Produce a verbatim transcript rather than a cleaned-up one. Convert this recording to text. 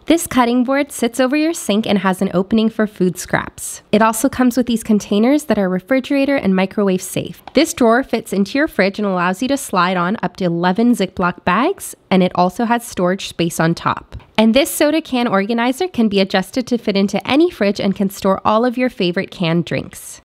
This cutting board sits over your sink and has an opening for food scraps. It also comes with these containers that are refrigerator and microwave safe. This drawer fits into your fridge and allows you to slide on up to eleven Ziploc bags, and it also has storage space on top. And this soda can organizer can be adjusted to fit into any fridge and can store all of your favorite canned drinks.